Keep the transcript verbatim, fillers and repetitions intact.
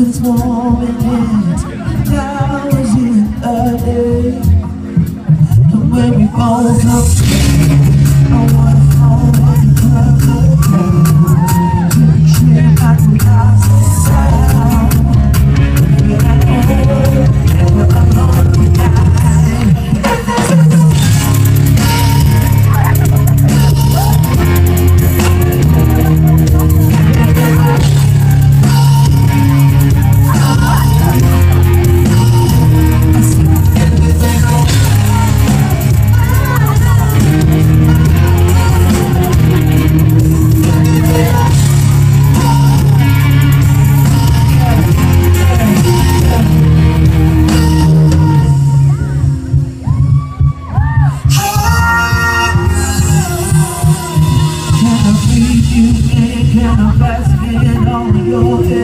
is warm and yet now is in a day. And when we both come together, I wanna hold you perfect. To the trip like we got some sound. But I know that we're alone tonight. Can I please you, man? Can I pass it on your head?